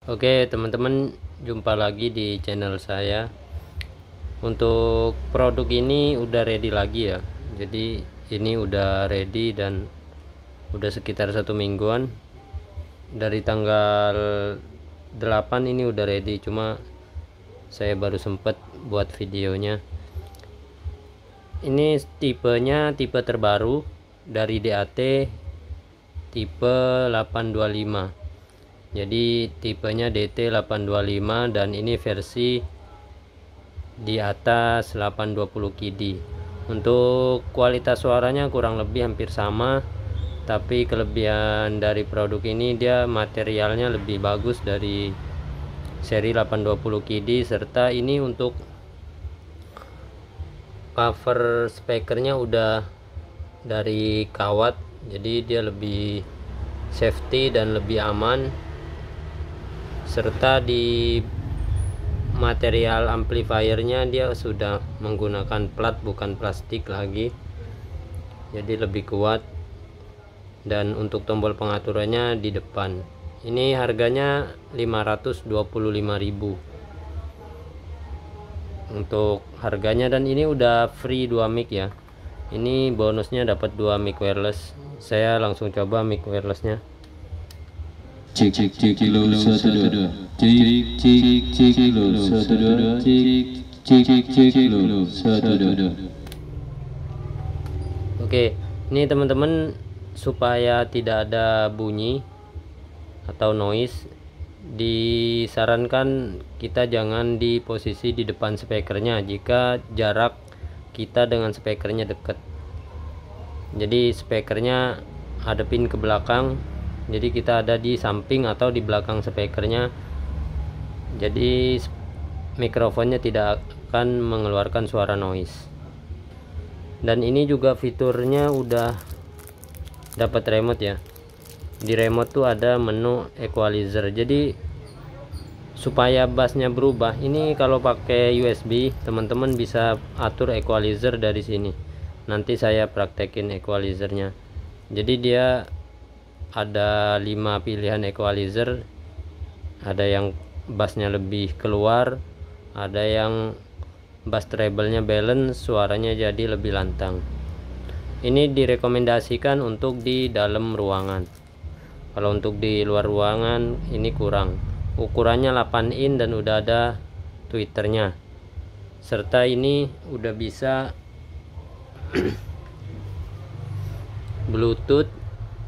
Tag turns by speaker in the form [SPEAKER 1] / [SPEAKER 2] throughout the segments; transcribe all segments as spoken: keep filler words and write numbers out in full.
[SPEAKER 1] Oke teman-teman, jumpa lagi di channel saya. Untuk produk ini udah ready lagi ya. Jadi ini udah ready dan udah sekitar satu mingguan. Dari tanggal delapan ini udah ready, cuma saya baru sempet buat videonya. Ini tipenya tipe terbaru dari D A T, tipe delapan dua lima. Jadi tipenya D T delapan dua lima dan ini versi di atas delapan dua puluh K D. Untuk kualitas suaranya kurang lebih hampir sama, tapi kelebihan dari produk ini dia materialnya lebih bagus dari seri delapan dua puluh K D, serta ini untuk cover speakernya udah dari kawat, jadi dia lebih safety dan lebih aman. Serta di material amplifiernya dia sudah menggunakan plat bukan plastik lagi, jadi lebih kuat. Dan untuk tombol pengaturannya di depan. Ini harganya lima ratus dua puluh lima ribu untuk harganya, dan ini udah free dua mic ya. Ini bonusnya dapat dua mic wireless. Saya langsung coba mic wirelessnya.
[SPEAKER 2] Cek cek cek kilo satu dua cek cek cek kilo satu dua cek cek cek kilo satu dua.
[SPEAKER 1] Oke, ini teman-teman, supaya tidak ada bunyi atau noise, disarankan kita jangan di posisi di depan speakernya jika jarak kita dengan speakernya dekat. Jadi speakernya hadapin ke belakang, jadi kita ada di samping atau di belakang speakernya, jadi mikrofonnya tidak akan mengeluarkan suara noise. Dan ini juga fiturnya udah dapat remote ya. Di remote tuh ada menu equalizer, jadi supaya bassnya berubah, ini kalau pakai U S B teman-teman bisa atur equalizer dari sini. Nanti saya praktekin equalizernya. Jadi dia ada lima pilihan equalizer, ada yang bassnya lebih keluar, ada yang bass treble-nya balance, suaranya jadi lebih lantang. Ini direkomendasikan untuk di dalam ruangan. Kalau untuk di luar ruangan ini kurang. Ukurannya delapan in dan udah ada tweeternya, serta ini udah bisa Bluetooth,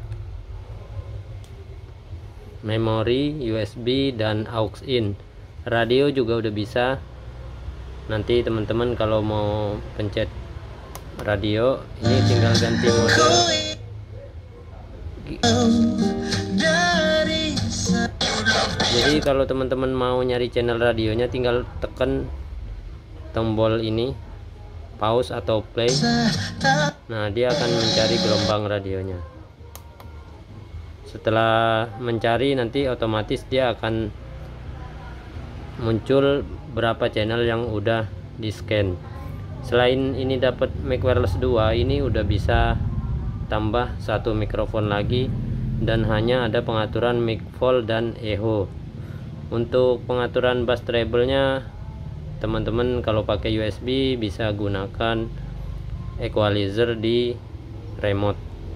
[SPEAKER 1] memori, U S B, dan aux in. Radio juga udah bisa. Nanti teman-teman kalau mau pencet radio, ini tinggal ganti mode. Jadi kalau teman-teman mau nyari channel radionya, tinggal tekan tombol ini, pause atau play. Nah, dia akan mencari gelombang radionya. Setelah mencari, nanti otomatis dia akan muncul berapa channel yang udah di scan. Selain ini dapat mic wireless dua, ini udah bisa tambah satu mikrofon lagi, dan hanya ada pengaturan mic vol dan echo. Untuk pengaturan bass treble nya, teman-teman kalau pakai U S B bisa gunakan equalizer di remote.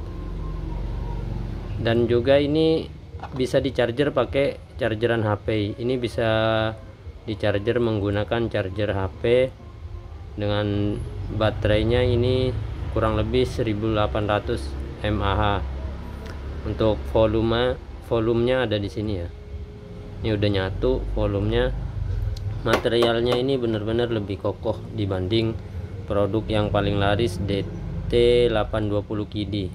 [SPEAKER 1] Dan juga ini bisa di charger pakai chargeran H P. Ini bisa di charger menggunakan charger H P dengan baterainya ini kurang lebih seribu delapan ratus mAh. Untuk volume volumenya ada di sini ya. Ini udah nyatu volumenya. Materialnya ini benar-benar lebih kokoh dibanding produk yang paling laris, D T delapan dua puluh K D.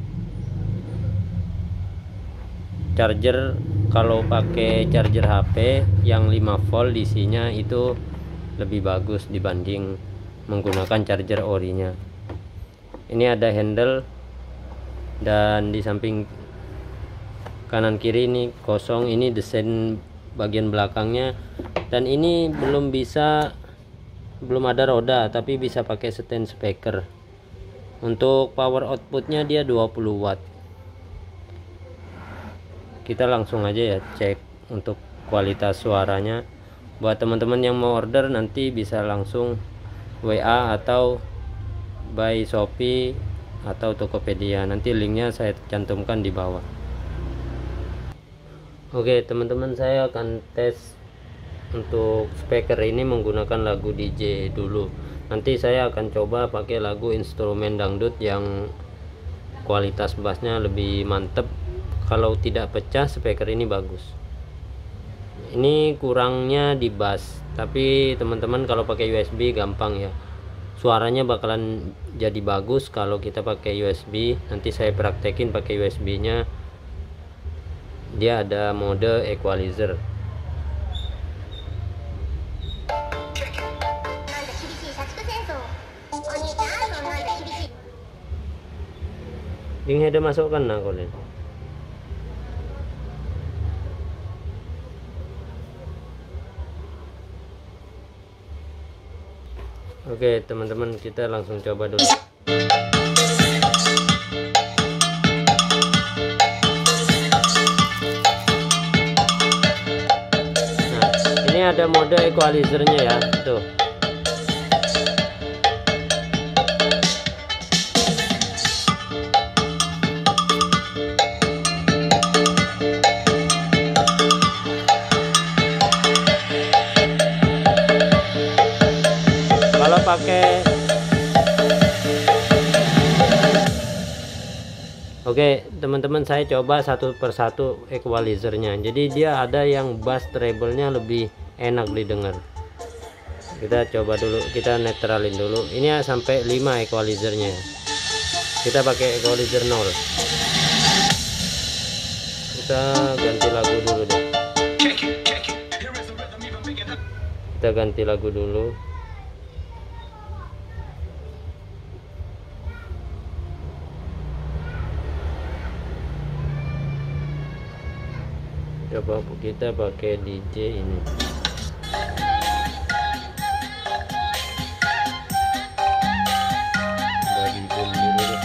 [SPEAKER 1] Charger kalau pakai charger H P yang lima volt isinya itu lebih bagus dibanding menggunakan charger orinya. Ini ada handle, dan di samping kanan kiri ini kosong, ini desain bagian belakangnya. Dan ini belum bisa belum ada roda, tapi bisa pakai stand speaker. Untuk power outputnya dia dua puluh watt. Kita langsung aja ya cek untuk kualitas suaranya. Buat teman-teman yang mau order nanti bisa langsung W A atau by Shopee atau Tokopedia, nanti linknya saya cantumkan di bawah. Oke teman-teman, saya akan tes untuk speaker ini menggunakan lagu D J dulu. Nanti saya akan coba pakai lagu instrumen dangdut yang kualitas bassnya lebih mantep. Kalau tidak pecah, speaker ini bagus. Ini kurangnya di bass, tapi teman-teman kalau pakai U S B gampang ya, suaranya bakalan jadi bagus kalau kita pakai U S B. Nanti saya praktekin pakai U S B nya. Dia ada mode equalizer. Ding ada masukkan nah kalian. Oke teman-teman, kita langsung coba dulu. Nah, ini ada mode equalizernya ya, tuh. Kalau pakai Oke teman-teman, saya coba satu persatu equalizernya. Jadi dia ada yang bass treble-nya lebih enak didengar. Kita coba dulu, kita netralin dulu. Ini sampai lima equalizernya. Kita pakai equalizer nol. Kita ganti lagu dulu deh. Kita ganti lagu dulu. Coba kita pakai D J ini. Bagi boom dulu deh.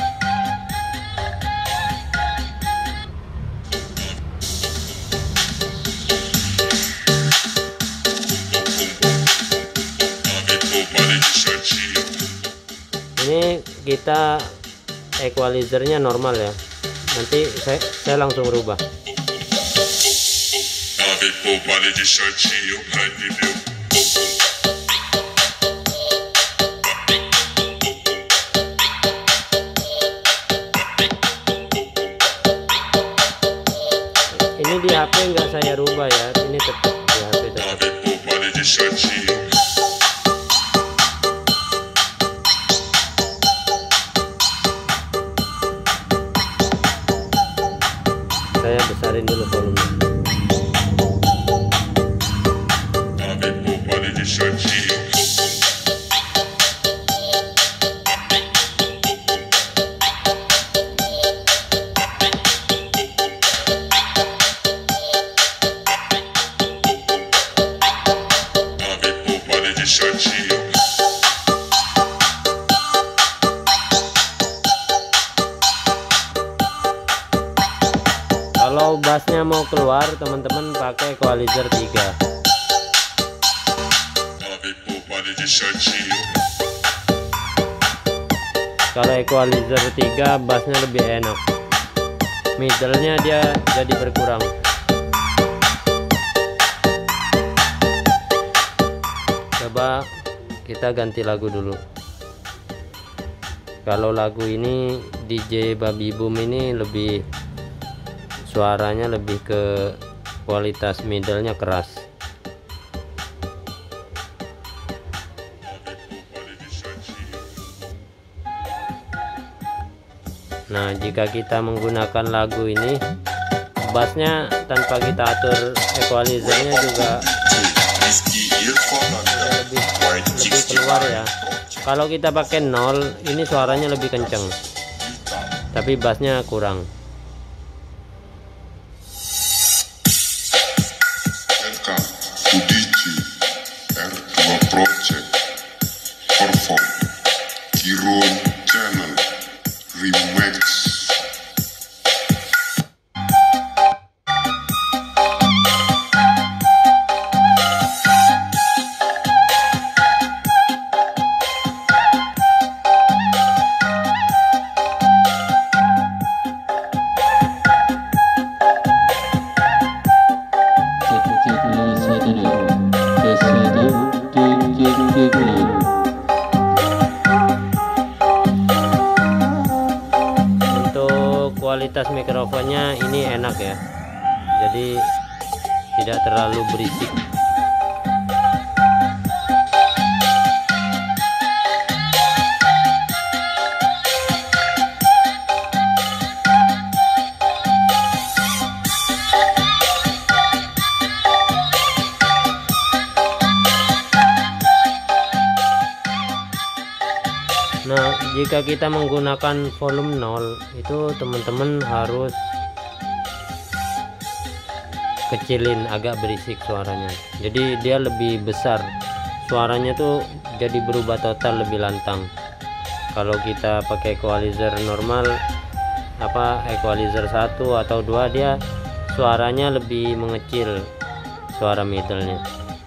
[SPEAKER 1] Ini kita equalizernya normal ya. Nanti saya, saya langsung rubah. Ini di H P nggak saya rubah ya, ini tetap di H P tetap. Saya besarin dulu volumenya. Kalau bassnya mau keluar, teman-teman pakai equalizer tiga. Kalau equalizer tiga bassnya lebih enak, middle-nya dia jadi berkurang. Coba kita ganti lagu dulu. Kalau lagu ini D J Baby Boom ini lebih, suaranya lebih ke kualitas middle-nya keras. Nah, jika kita menggunakan lagu ini, bassnya tanpa kita atur equalizernya juga lebih, lebih keluar ya. Kalau kita pakai nol, ini suaranya lebih kenceng, tapi bassnya kurang.
[SPEAKER 3] Welcome to D J R dua Project Perform Kiron Channel Remix.
[SPEAKER 1] terlalu berisik. Nah, jika kita menggunakan volume nol, itu teman-teman harus kecilin, agak berisik suaranya. Jadi dia lebih besar. Suaranya tuh jadi berubah total, lebih lantang. Kalau kita pakai equalizer normal, apa equalizer satu atau dua, dia suaranya lebih mengecil, suara middle-nya.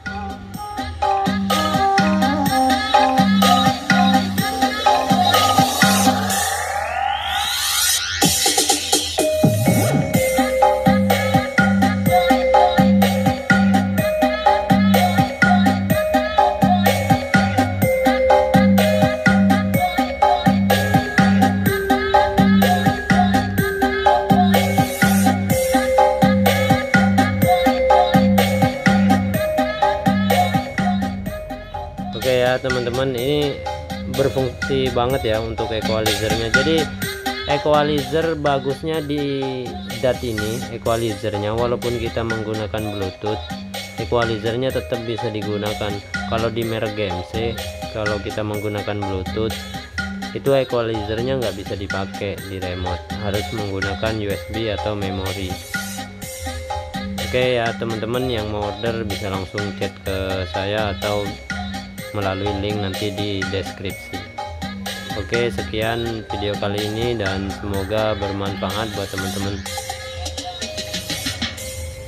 [SPEAKER 1] Oke ya teman-teman, ini berfungsi banget ya untuk equalizernya. Jadi equalizer bagusnya di D A T ini, equalizernya walaupun kita menggunakan Bluetooth, equalizernya tetap bisa digunakan. Kalau di merek G M C, kalau kita menggunakan Bluetooth, itu equalizernya nggak bisa dipakai di remote, harus menggunakan U S B atau memori. Oke ya teman-teman, yang mau order bisa langsung chat ke saya atau melalui link nanti di deskripsi. Oke, sekian video kali ini dan semoga bermanfaat buat teman-teman.